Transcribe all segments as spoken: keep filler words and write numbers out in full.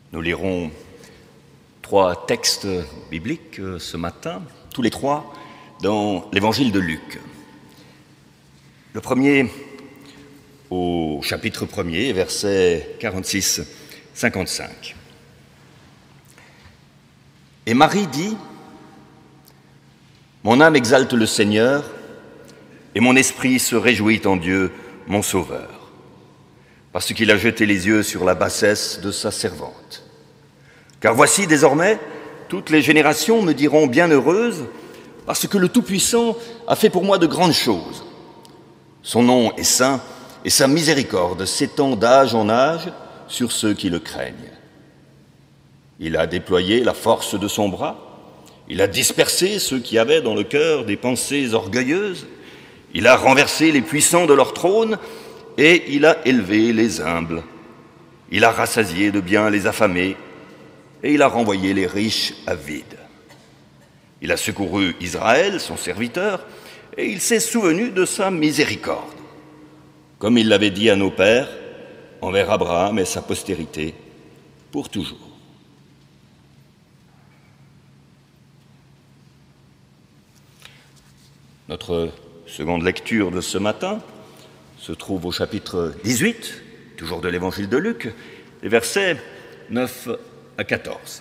Nous lirons trois textes bibliques ce matin, tous les trois dans l'évangile de Luc. Le premier au chapitre premier, versets quarante-six à cinquante-cinq. Et Marie dit : « Mon âme exalte le Seigneur, et mon esprit se réjouit en Dieu, mon Sauveur, parce qu'il a jeté les yeux sur la bassesse de sa servante. Car voici désormais, toutes les générations me diront bienheureuse, parce que le Tout-Puissant a fait pour moi de grandes choses. Son nom est saint, et sa miséricorde s'étend d'âge en âge sur ceux qui le craignent. Il a déployé la force de son bras, il a dispersé ceux qui avaient dans le cœur des pensées orgueilleuses, il a renversé les puissants de leur trône, et il a élevé les humbles. Il a rassasié de biens les affamés, et il a renvoyé les riches à vide. Il a secouru Israël, son serviteur, et il s'est souvenu de sa miséricorde, comme il l'avait dit à nos pères, envers Abraham et sa postérité, pour toujours. » Notre seconde lecture de ce matin se trouve au chapitre dix-huit, toujours de l'évangile de Luc, les versets neuf à quatorze.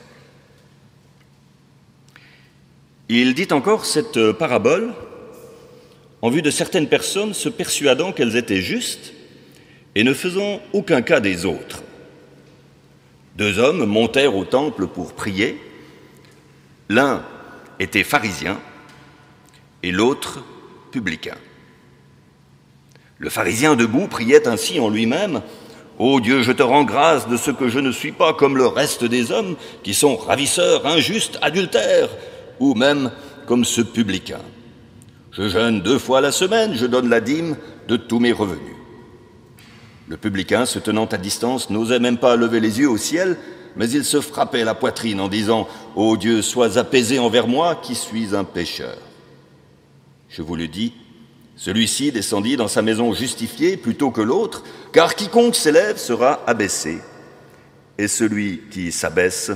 Il dit encore cette parabole en vue de certaines personnes se persuadant qu'elles étaient justes et ne faisant aucun cas des autres. Deux hommes montèrent au temple pour prier. L'un était pharisien et l'autre publicain. Le pharisien debout priait ainsi en lui-même : « Ô Dieu, je te rends grâce de ce que je ne suis pas comme le reste des hommes qui sont ravisseurs, injustes, adultères, ou même comme ce publicain. Je jeûne deux fois la semaine, je donne la dîme de tous mes revenus. » Le publicain, se tenant à distance, n'osait même pas lever les yeux au ciel, mais il se frappait la poitrine en disant : « Ô Dieu, sois apaisé envers moi qui suis un pécheur. » Je vous le dis, celui-ci descendit dans sa maison justifié plutôt que l'autre, car quiconque s'élève sera abaissé, et celui qui s'abaisse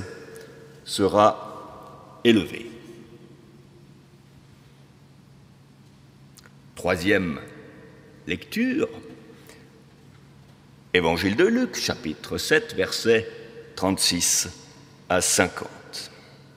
sera élevé. Troisième lecture, Évangile de Luc, chapitre sept, versets trente-six à cinquante.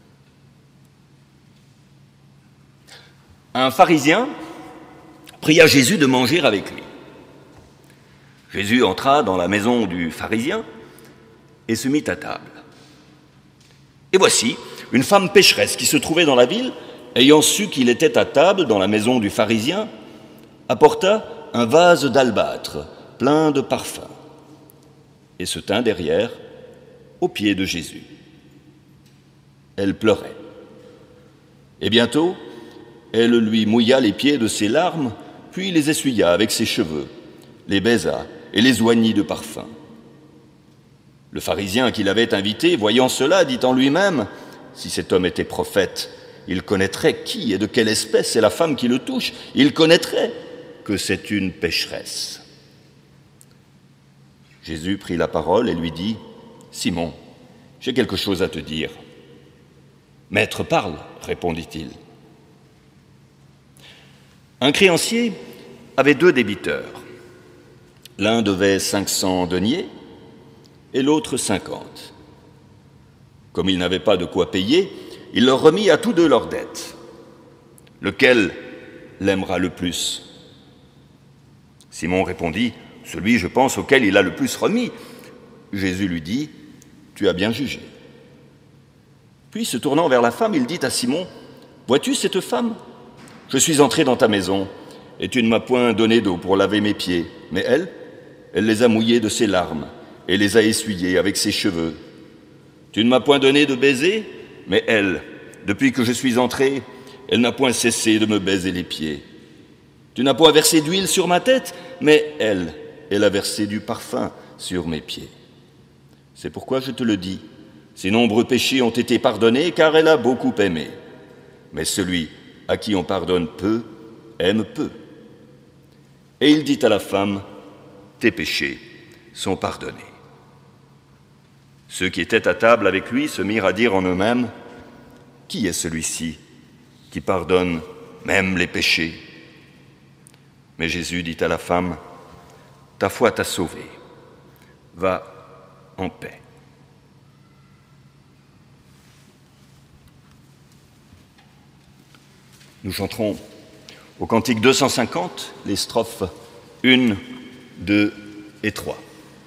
Un pharisien pria Jésus de manger avec lui. Jésus entra dans la maison du pharisien et se mit à table. Et voici, une femme pécheresse qui se trouvait dans la ville, ayant su qu'il était à table dans la maison du pharisien, apporta un vase d'albâtre plein de parfums et se tint derrière, aux pieds de Jésus. Elle pleurait. Et bientôt, elle lui mouilla les pieds de ses larmes, puis les essuya avec ses cheveux, les baisa et les oignit de parfum. Le pharisien qui l'avait invité, voyant cela, dit en lui-même : « Si cet homme était prophète, il connaîtrait qui et de quelle espèce est la femme qui le touche. Il connaîtrait que c'est une pécheresse. » Jésus prit la parole et lui dit : « Simon, j'ai quelque chose à te dire. »« Maître, parle, répondit-il. » Un créancier avait deux débiteurs. L'un devait cinq cents deniers et l'autre cinquante. Comme il n'avait pas de quoi payer, il leur remit à tous deux leurs dettes. Lequel l'aimera le plus ? Simon répondit : « Celui, je pense, auquel il a le plus remis. » Jésus lui dit : « Tu as bien jugé. » Puis, se tournant vers la femme, il dit à Simon : « Vois-tu cette femme ? Je suis entré dans ta maison, et tu ne m'as point donné d'eau pour laver mes pieds, mais elle, elle les a mouillés de ses larmes, et les a essuyés avec ses cheveux. Tu ne m'as point donné de baiser, mais elle, depuis que je suis entré, elle n'a point cessé de me baiser les pieds. Tu n'as point versé d'huile sur ma tête, mais elle, elle a versé du parfum sur mes pieds. C'est pourquoi je te le dis, ses nombreux péchés ont été pardonnés, car elle a beaucoup aimé. Mais celui à qui on pardonne peu, aime peu. » Et il dit à la femme : « Tes péchés sont pardonnés. » Ceux qui étaient à table avec lui se mirent à dire en eux-mêmes, « Qui est celui-ci qui pardonne même les péchés ?» Mais Jésus dit à la femme, « Ta foi t'a sauvée, va en paix. » Nous chanterons au cantique deux cent cinquante, les strophes un, deux et trois.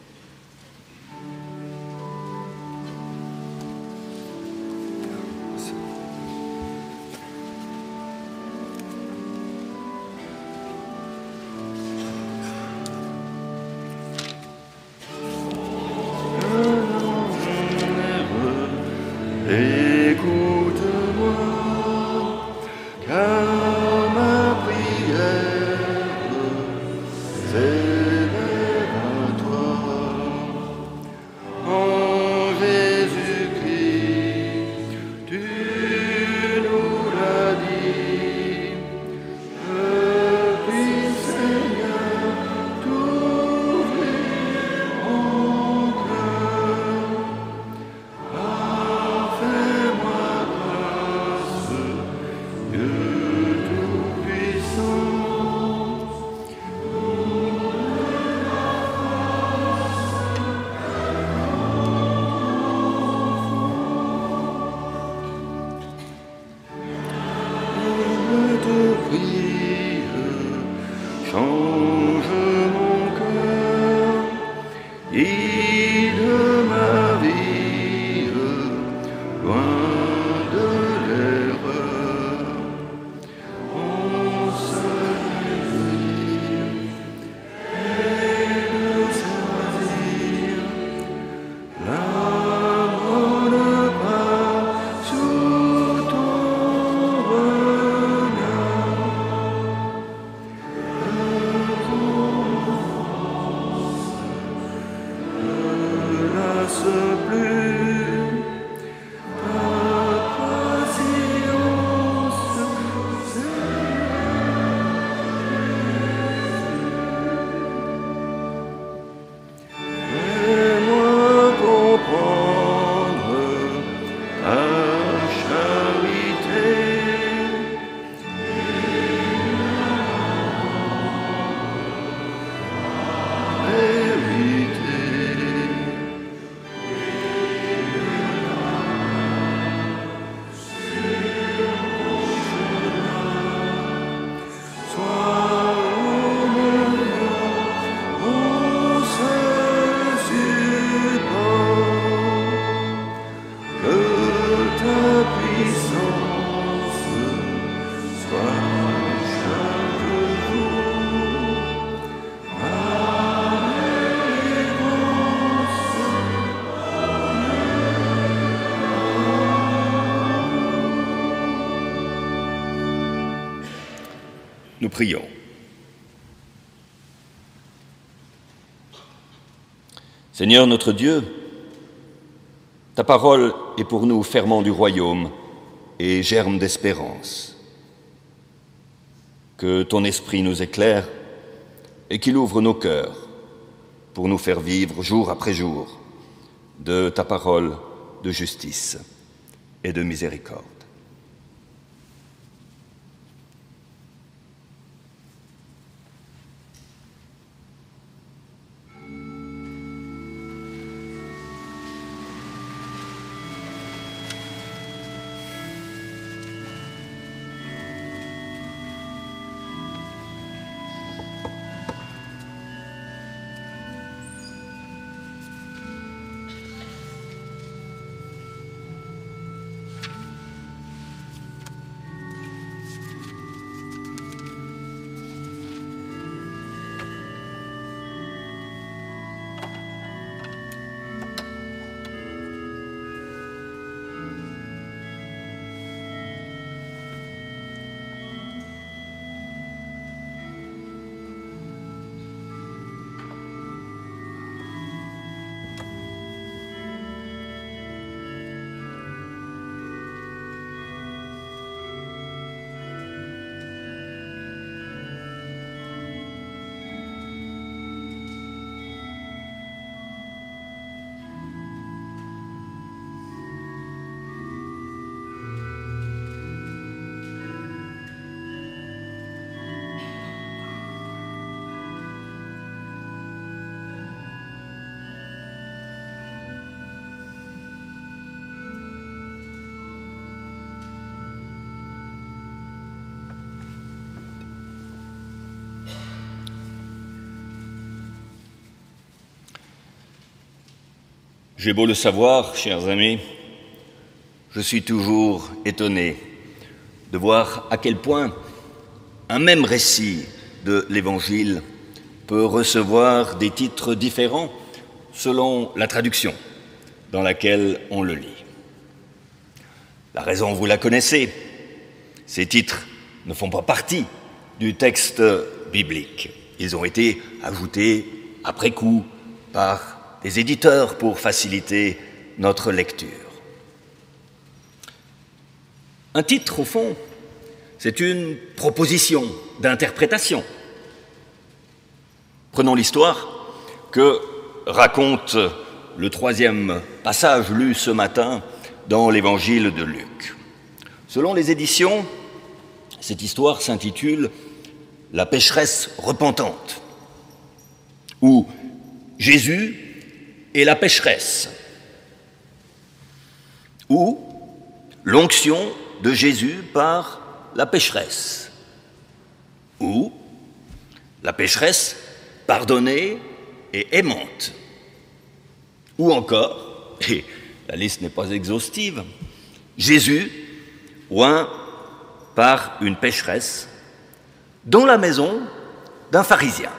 Nous prions. Seigneur notre Dieu, ta parole est pour nous ferment du royaume et germe d'espérance. Que ton esprit nous éclaire et qu'il ouvre nos cœurs pour nous faire vivre jour après jour de ta parole de justice et de miséricorde. J'ai beau le savoir, chers amis, je suis toujours étonné de voir à quel point un même récit de l'Évangile peut recevoir des titres différents selon la traduction dans laquelle on le lit. La raison, vous la connaissez, ces titres ne font pas partie du texte biblique. Ils ont été ajoutés après coup par des éditeurs pour faciliter notre lecture. Un titre, au fond, c'est une proposition d'interprétation. Prenons l'histoire que raconte le troisième passage lu ce matin dans l'Évangile de Luc. Selon les éditions, cette histoire s'intitule « La pécheresse repentante » ou « Jésus et la pécheresse » ou « L'onction de Jésus par la pécheresse » ou « La pécheresse pardonnée et aimante » ou encore, et la liste n'est pas exhaustive, Jésus oint par une pécheresse dans la maison d'un pharisien.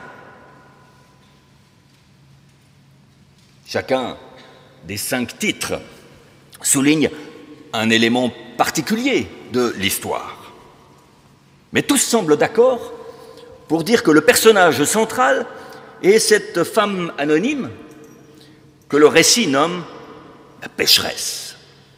Chacun des cinq titres souligne un élément particulier de l'histoire. Mais tous semblent d'accord pour dire que le personnage central est cette femme anonyme que le récit nomme la pécheresse.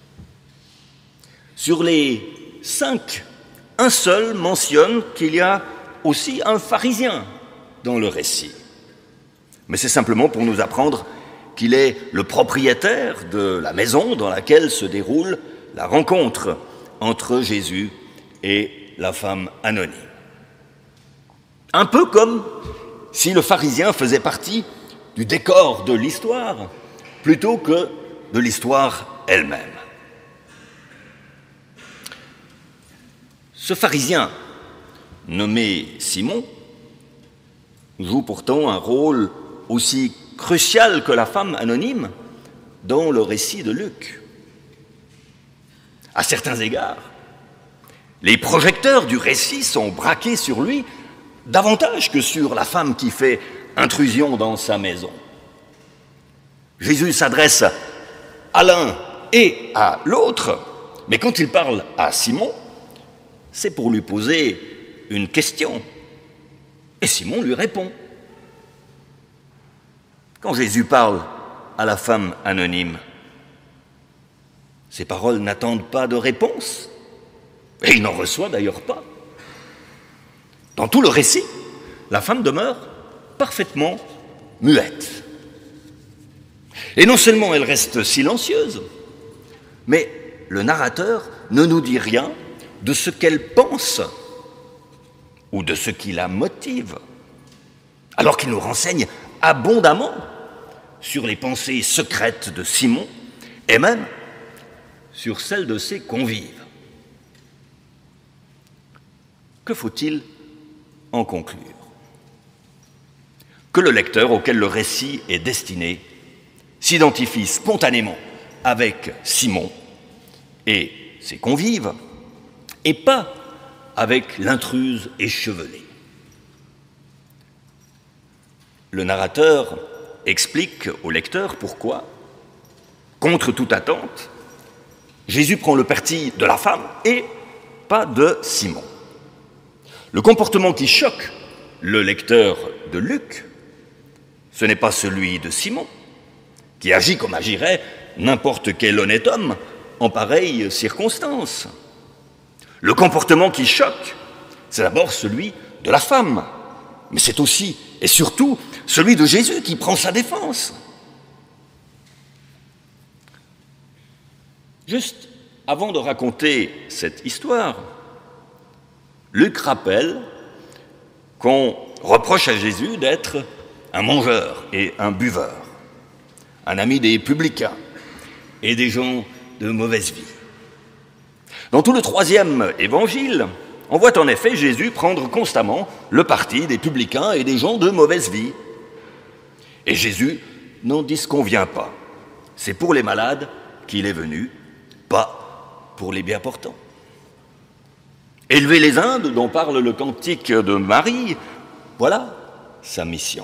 Sur les cinq, un seul mentionne qu'il y a aussi un pharisien dans le récit. Mais c'est simplement pour nous apprendre qu'il est le propriétaire de la maison dans laquelle se déroule la rencontre entre Jésus et la femme anonyme. Un peu comme si le pharisien faisait partie du décor de l'histoire plutôt que de l'histoire elle-même. Ce pharisien, nommé Simon, joue pourtant un rôle aussi crucial que la femme anonyme dans le récit de Luc. À certains égards, les projecteurs du récit sont braqués sur lui davantage que sur la femme qui fait intrusion dans sa maison. Jésus s'adresse à l'un et à l'autre, mais quand il parle à Simon, c'est pour lui poser une question. Et Simon lui répond. Quand Jésus parle à la femme anonyme, ses paroles n'attendent pas de réponse, et il n'en reçoit d'ailleurs pas. Dans tout le récit, la femme demeure parfaitement muette. Et non seulement elle reste silencieuse, mais le narrateur ne nous dit rien de ce qu'elle pense ou de ce qui la motive, alors qu'il nous renseigne abondamment sur les pensées secrètes de Simon et même sur celles de ses convives. Que faut-il en conclure? Que le lecteur auquel le récit est destiné s'identifie spontanément avec Simon et ses convives, et pas avec l'intruse échevelée. Le narrateur explique au lecteur pourquoi, contre toute attente, Jésus prend le parti de la femme et pas de Simon. Le comportement qui choque le lecteur de Luc, ce n'est pas celui de Simon, qui agit comme agirait n'importe quel honnête homme en pareille circonstance. Le comportement qui choque, c'est d'abord celui de la femme, mais c'est aussi et surtout celui de Jésus qui prend sa défense. Juste avant de raconter cette histoire, Luc rappelle qu'on reproche à Jésus d'être un mangeur et un buveur, un ami des publicains et des gens de mauvaise vie. Dans tout le troisième évangile, on voit en effet Jésus prendre constamment le parti des publicains et des gens de mauvaise vie. Et Jésus n'en disconvient pas. c'est pour les malades qu'il est venu, pas pour les bien portants. Élever les Indes, dont parle le cantique de Marie, voilà sa mission.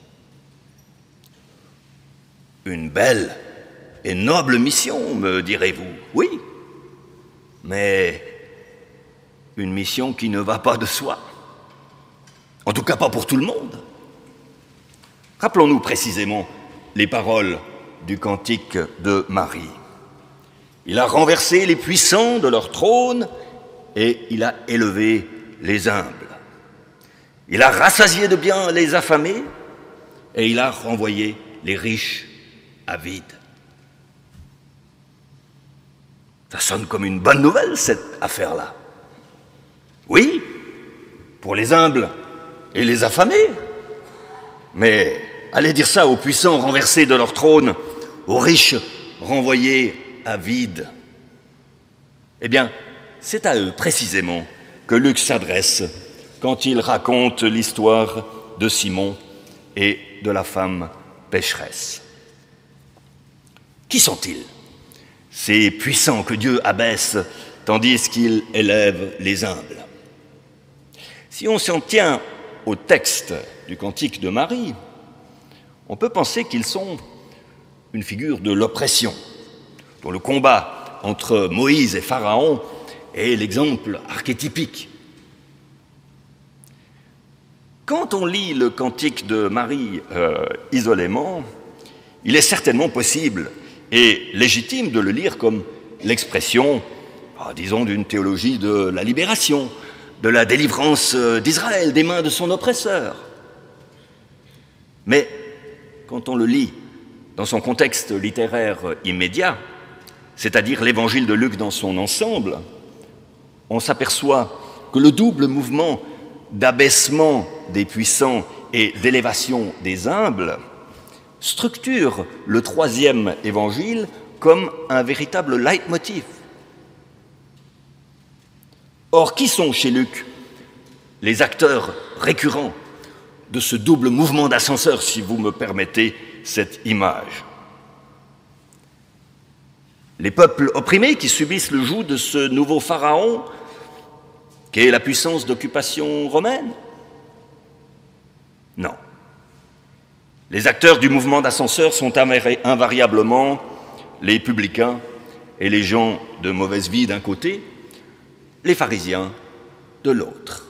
Une belle et noble mission, me direz-vous. Oui, mais une mission qui ne va pas de soi. En tout cas, pas pour tout le monde. Rappelons-nous précisément les paroles du cantique de Marie. Il a renversé les puissants de leur trône et il a élevé les humbles. Il a rassasié de biens les affamés et il a renvoyé les riches avides. Ça sonne comme une bonne nouvelle, cette affaire-là. Oui, pour les humbles et les affamés. Mais allez dire ça aux puissants renversés de leur trône, aux riches renvoyés avides. Eh bien, c'est à eux précisément que Luc s'adresse quand il raconte l'histoire de Simon et de la femme pécheresse. Qui sont-ils, ces puissants que Dieu abaisse tandis qu'il élève les humbles? Si on s'en tient au texte du cantique de Marie, on peut penser qu'ils sont une figure de l'oppression, dont le combat entre Moïse et Pharaon est l'exemple archétypique. Quand on lit le cantique de Marie euh, isolément, il est certainement possible et légitime de le lire comme l'expression, oh, disons, d'une théologie de la libération, de la délivrance d'Israël des mains de son oppresseur. Mais quand on le lit dans son contexte littéraire immédiat, c'est-à-dire l'évangile de Luc dans son ensemble, on s'aperçoit que le double mouvement d'abaissement des puissants et d'élévation des humbles structure le troisième évangile comme un véritable leitmotiv. Or, qui sont chez Luc les acteurs récurrents de ce double mouvement d'ascenseur, si vous me permettez cette image? Les peuples opprimés qui subissent le joug de ce nouveau pharaon qu'est la puissance d'occupation romaine? Non. Les acteurs du mouvement d'ascenseur sont invariablement les publicains et les gens de mauvaise vie d'un côté, les pharisiens de l'autre.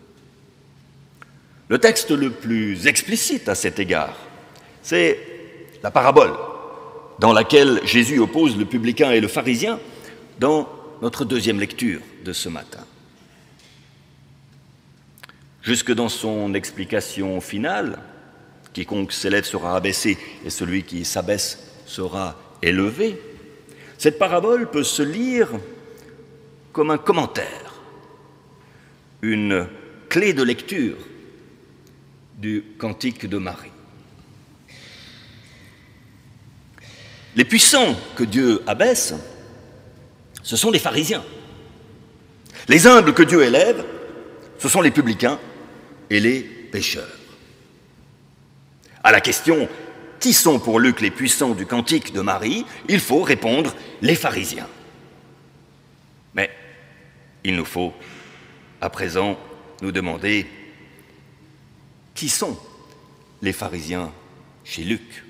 Le texte le plus explicite à cet égard, c'est la parabole dans laquelle Jésus oppose le publicain et le pharisien dans notre deuxième lecture de ce matin. Jusque dans son explication finale, quiconque s'élève sera abaissé et celui qui s'abaisse sera élevé, cette parabole peut se lire comme un commentaire, une clé de lecture du cantique de Marie. Les puissants que Dieu abaisse, ce sont les pharisiens. Les humbles que Dieu élève, ce sont les publicains et les pécheurs. À la question « Qui sont pour Luc les puissants du cantique de Marie ?», il faut répondre « Les pharisiens ». Mais il nous faut à présent nous demander qui sont les pharisiens chez Luc.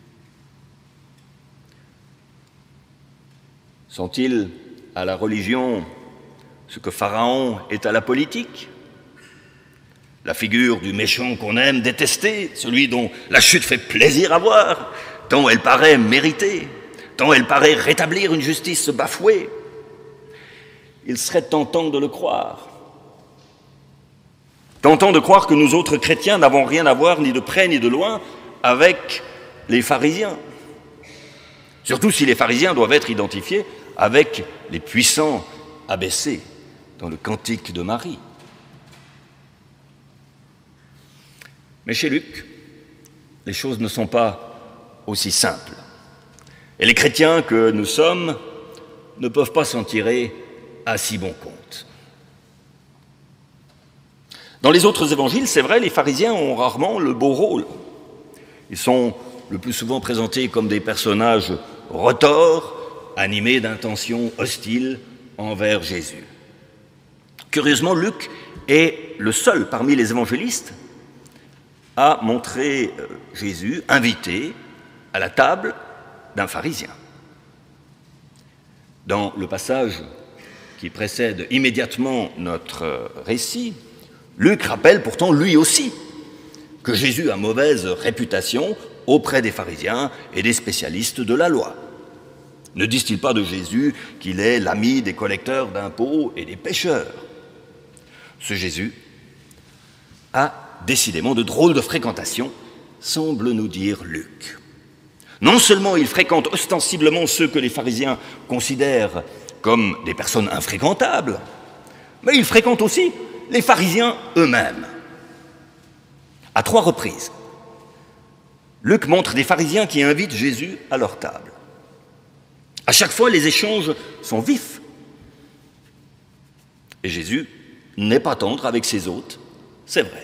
Sont-ils à la religion ce que Pharaon est à la politique? La figure du méchant qu'on aime détester, celui dont la chute fait plaisir à voir, tant elle paraît méritée, tant elle paraît rétablir une justice bafouée. Il serait tentant de le croire. Tentant de croire que nous autres chrétiens n'avons rien à voir, ni de près ni de loin, avec les pharisiens. Surtout si les pharisiens doivent être identifiés avec les puissants abaissés dans le cantique de Marie. Mais chez Luc, les choses ne sont pas aussi simples. Et les chrétiens que nous sommes ne peuvent pas s'en tirer à si bon compte. Dans les autres évangiles, c'est vrai, les pharisiens ont rarement le beau rôle. Ils sont le plus souvent présentés comme des personnages retors, animés d'intentions hostiles envers Jésus. Curieusement, Luc est le seul parmi les évangélistes à montrer Jésus invité à la table d'un pharisien. Dans le passage qui précède immédiatement notre récit, Luc rappelle pourtant lui aussi que Jésus a mauvaise réputation auprès des pharisiens et des spécialistes de la loi. Ne disent-ils pas de Jésus qu'il est l'ami des collecteurs d'impôts et des pécheurs? Ce Jésus a décidément de drôles de fréquentations, semble nous dire Luc. Non seulement il fréquente ostensiblement ceux que les pharisiens considèrent comme des personnes infréquentables, mais il fréquente aussi les pharisiens eux-mêmes. À trois reprises, Luc montre des pharisiens qui invitent Jésus à leur table. À chaque fois, les échanges sont vifs. Et Jésus n'est pas tendre avec ses hôtes, c'est vrai.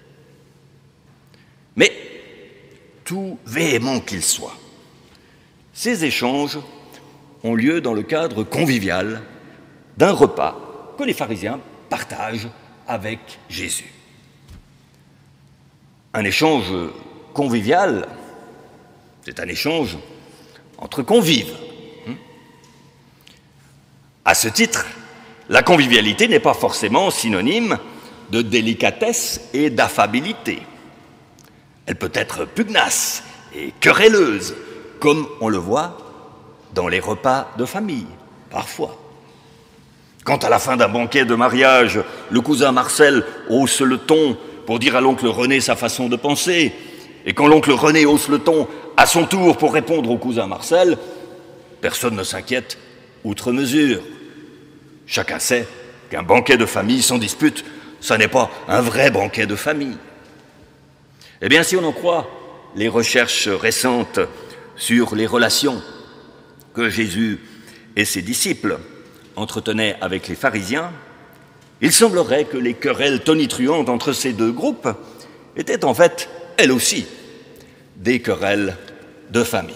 Mais, tout véhément qu'il soit, ces échanges ont lieu dans le cadre convivial d'un repas que les pharisiens partagent avec Jésus. Un échange convivial, c'est un échange entre convives. À ce titre, la convivialité n'est pas forcément synonyme de délicatesse et d'affabilité. Elle peut être pugnace et querelleuse, comme on le voit dans les repas de famille, parfois. Quand à la fin d'un banquet de mariage, le cousin Marcel hausse le ton pour dire à l'oncle René sa façon de penser, et quand l'oncle René hausse le ton à son tour pour répondre au cousin Marcel, personne ne s'inquiète outre mesure. Chacun sait qu'un banquet de famille sans dispute, ça n'est pas un vrai banquet de famille. Eh bien, si on en croit les recherches récentes sur les relations que Jésus et ses disciples entretenaient avec les pharisiens, il semblerait que les querelles tonitruantes entre ces deux groupes étaient en fait, elles aussi, des querelles de famille.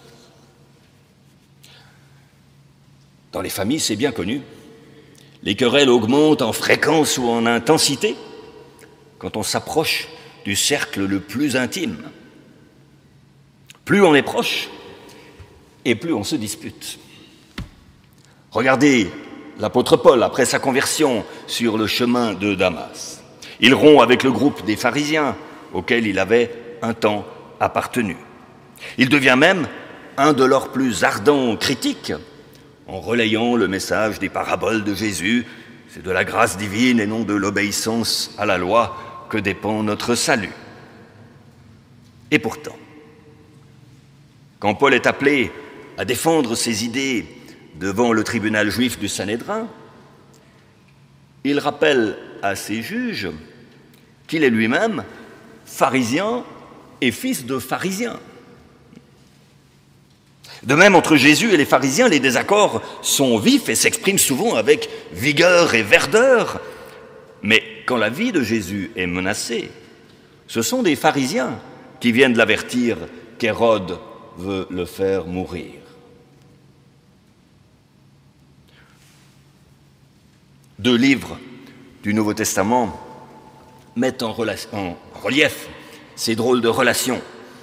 Dans les familles, c'est bien connu, les querelles augmentent en fréquence ou en intensité quand on s'approche du cercle le plus intime. Plus on est proche, et plus on se dispute. Regardez l'apôtre Paul, après sa conversion sur le chemin de Damas. Il rompt avec le groupe des pharisiens auquel il avait un temps appartenu. Il devient même un de leurs plus ardents critiques en relayant le message des paraboles de Jésus. C'est de la grâce divine et non de l'obéissance à la loi que dépend notre salut. Et pourtant, quand Paul est appelé à défendre ses idées devant le tribunal juif du Sanhédrin, il rappelle à ses juges qu'il est lui-même pharisien et fils de pharisien. De même, entre Jésus et les pharisiens, les désaccords sont vifs et s'expriment souvent avec vigueur et verdeur. Mais quand la vie de Jésus est menacée, ce sont des pharisiens qui viennent l'avertir qu'Hérode veut le faire mourir. Deux livres du Nouveau Testament mettent en, en relief ces drôles de relations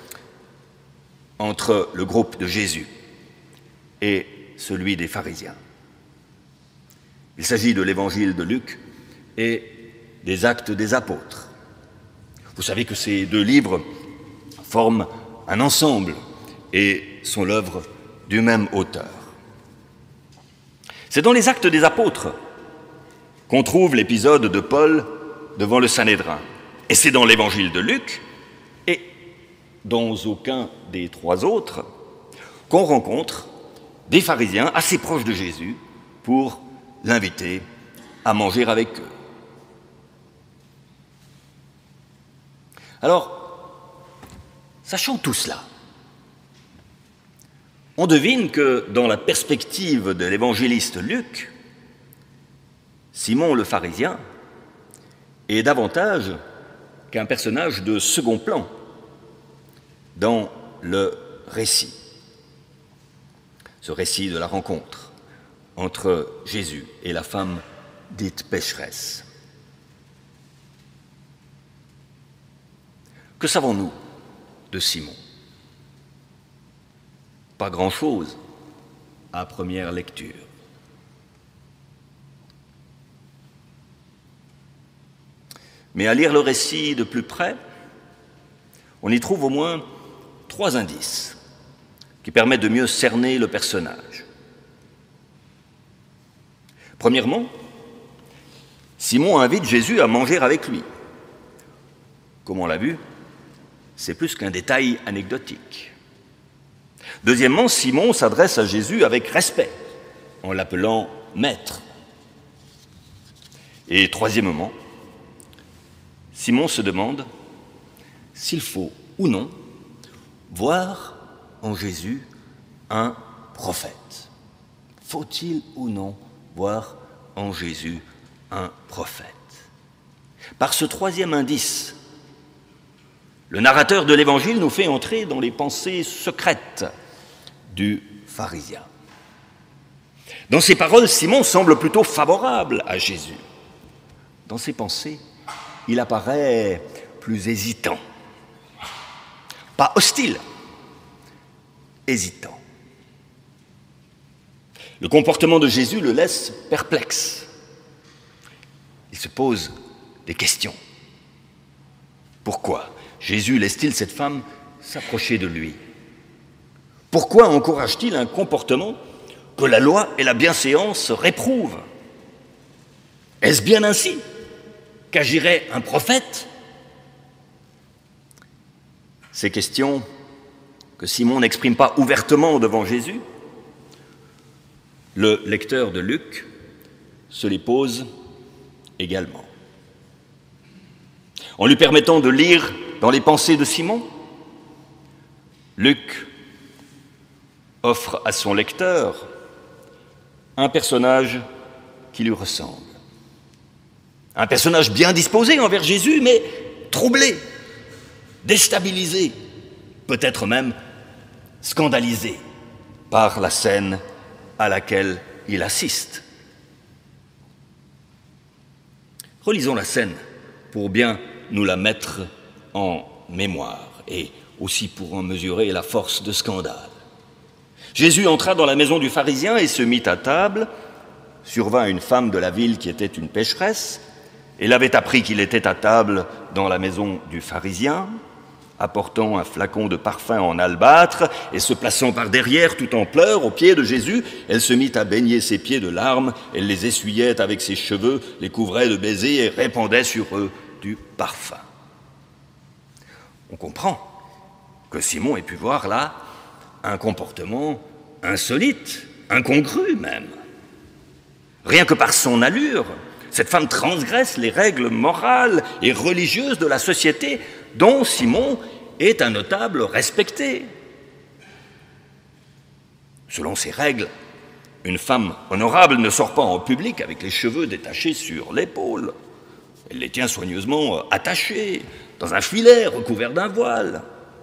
entre le groupe de Jésus et celui des pharisiens. Il s'agit de l'évangile de Luc et des Actes des Apôtres. Vous savez que ces deux livres forment un ensemble et sont l'œuvre du même auteur. C'est dans les Actes des Apôtres qu'on trouve l'épisode de Paul devant le Sanhédrin. Et c'est dans l'évangile de Luc, et dans aucun des trois autres, qu'on rencontre des pharisiens assez proches de Jésus pour l'inviter à manger avec eux. Alors, sachant tout cela, on devine que dans la perspective de l'évangéliste Luc, Simon le pharisien est davantage qu'un personnage de second plan dans le récit. ce récit de la rencontre entre Jésus et la femme dite pécheresse. Que savons-nous de Simon? Pas grand-chose à première lecture. Mais à lire le récit de plus près, on y trouve au moins trois indices qui permettent de mieux cerner le personnage. Premièrement, Simon invite Jésus à manger avec lui. Comme on l'a vu, c'est plus qu'un détail anecdotique. Deuxièmement, Simon s'adresse à Jésus avec respect, en l'appelant « maître ». Et troisièmement, Simon se demande s'il faut ou non voir en Jésus un prophète. Faut-il ou non voir en Jésus un prophète? Par ce troisième indice, le narrateur de l'Évangile nous fait entrer dans les pensées secrètes du pharisien. Dans ses paroles, Simon semble plutôt favorable à Jésus. Dans ses pensées, il apparaît plus hésitant. Pas hostile, hésitant. Le comportement de Jésus le laisse perplexe. Il se pose des questions. Pourquoi Jésus laisse-t-il cette femme s'approcher de lui? Pourquoi encourage-t-il un comportement que la loi et la bienséance réprouvent? Est-ce bien ainsi qu'agirait un prophète? Ces questions que Simon n'exprime pas ouvertement devant Jésus, le lecteur de Luc se les pose également. En lui permettant de lire dans les pensées de Simon, Luc offre à son lecteur un personnage qui lui ressemble. Un personnage bien disposé envers Jésus, mais troublé, déstabilisé, peut-être même scandalisé par la scène à laquelle il assiste. Relisons la scène pour bien nous la mettre en mémoire et aussi pour en mesurer la force de scandale. Jésus entra dans la maison du pharisien et se mit à table. Survint une femme de la ville qui était une pécheresse. Elle avait appris qu'il était à table dans la maison du pharisien, apportant un flacon de parfum en albâtre et se plaçant par derrière tout en pleurs aux pieds de Jésus, elle se mit à baigner ses pieds de larmes, elle les essuyait avec ses cheveux, les couvrait de baisers et répandait sur eux du parfum. On comprend que Simon ait pu voir là un comportement insolite, incongru même. Rien que par son allure, cette femme transgresse les règles morales et religieuses de la société dont Simon est un notable respecté. Selon ces règles, une femme honorable ne sort pas en public avec les cheveux détachés sur l'épaule. Elle les tient soigneusement attachés dans un filet recouvert d'un voile.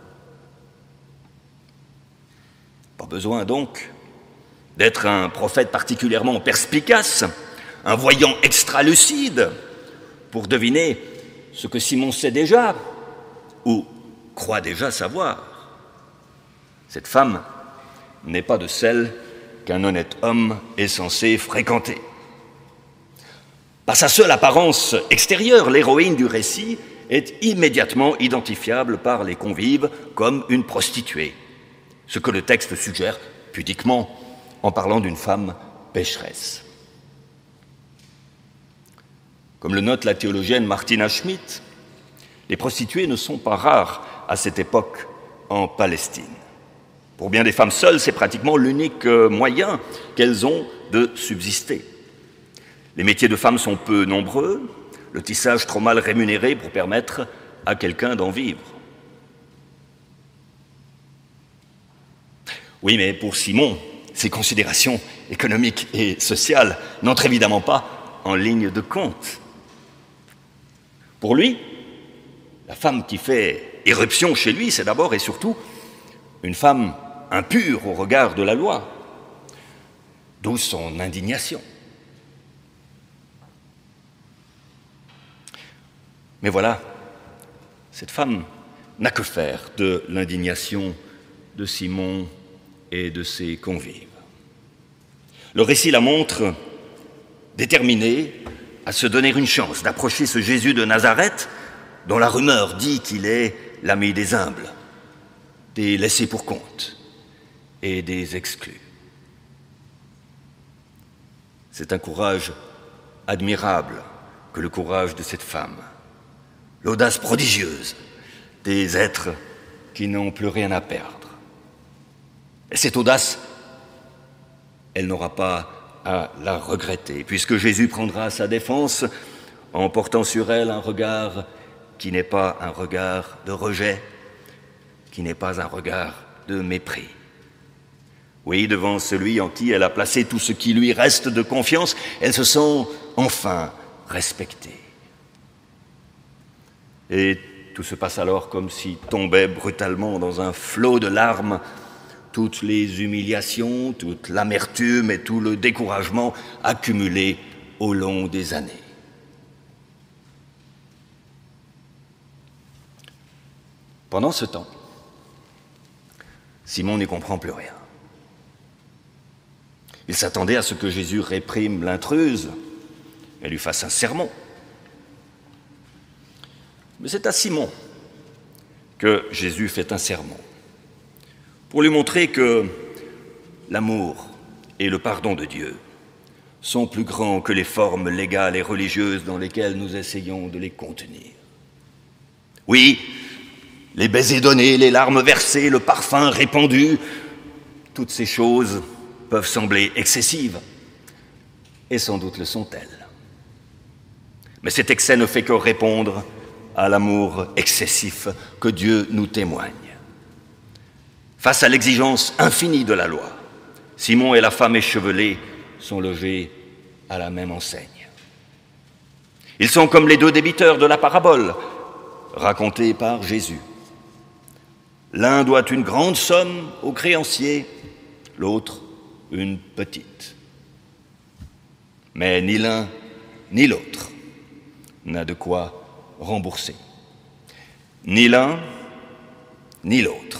Pas besoin donc d'être un prophète particulièrement perspicace, un voyant extra-lucide, pour deviner ce que Simon sait déjà, ou croit déjà savoir. Cette femme n'est pas de celle qu'un honnête homme est censé fréquenter. Par sa seule apparence extérieure, l'héroïne du récit est immédiatement identifiable par les convives comme une prostituée, ce que le texte suggère pudiquement en parlant d'une femme pécheresse. Comme le note la théologienne Martina Schmidt, les prostituées ne sont pas rares à cette époque en Palestine. Pour bien des femmes seules, c'est pratiquement l'unique moyen qu'elles ont de subsister. Les métiers de femmes sont peu nombreux, le tissage trop mal rémunéré pour permettre à quelqu'un d'en vivre. Oui, mais pour Simon, ces considérations économiques et sociales n'entrent évidemment pas en ligne de compte. Pour lui, la femme qui fait éruption chez lui, c'est d'abord et surtout une femme impure au regard de la loi. d'où son indignation. Mais voilà, cette femme n'a que faire de l'indignation de Simon et de ses convives. Le récit la montre déterminée à se donner une chance d'approcher ce Jésus de Nazareth dont la rumeur dit qu'il est l'ami des humbles, des laissés pour compte et des exclus. C'est un courage admirable que le courage de cette femme, l'audace prodigieuse des êtres qui n'ont plus rien à perdre. Et cette audace, elle n'aura pas à la regretter, puisque Jésus prendra sa défense en portant sur elle un regard qui n'est pas un regard de rejet, qui n'est pas un regard de mépris. Oui, devant celui en qui elle a placé tout ce qui lui reste de confiance, elle se sent enfin respectée. Et tout se passe alors comme si tombait brutalement dans un flot de larmes toutes les humiliations, toute l'amertume et tout le découragement accumulés au long des années. Pendant ce temps, Simon n'y comprend plus rien. Il s'attendait à ce que Jésus réprime l'intruse et lui fasse un sermon. Mais c'est à Simon que Jésus fait un sermon, pour lui montrer que l'amour et le pardon de Dieu sont plus grands que les formes légales et religieuses dans lesquelles nous essayons de les contenir. Oui, les baisers donnés, les larmes versées, le parfum répandu, toutes ces choses peuvent sembler excessives, et sans doute le sont-elles. Mais cet excès ne fait que répondre à l'amour excessif que Dieu nous témoigne. Face à l'exigence infinie de la loi, Simon et la femme échevelée sont logés à la même enseigne. Ils sont comme les deux débiteurs de la parabole racontée par Jésus. L'un doit une grande somme au créancier, l'autre une petite. Mais ni l'un ni l'autre n'a de quoi rembourser. Ni l'un ni l'autre.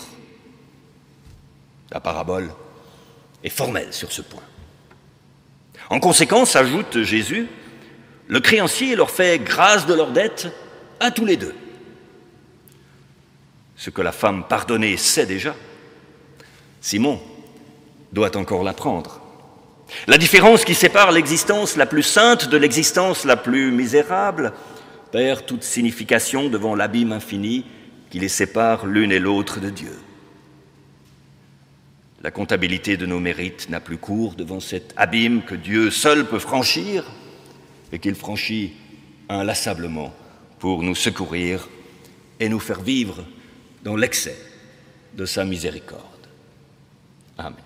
La parabole est formelle sur ce point. En conséquence, ajoute Jésus, le créancier leur fait grâce de leur dette à tous les deux. Ce que la femme pardonnée sait déjà, Simon doit encore l'apprendre. La différence qui sépare l'existence la plus sainte de l'existence la plus misérable perd toute signification devant l'abîme infini qui les sépare l'une et l'autre de Dieu. La comptabilité de nos mérites n'a plus cours devant cet abîme que Dieu seul peut franchir et qu'il franchit inlassablement pour nous secourir et nous faire vivre dans l'excès de sa miséricorde. Amen.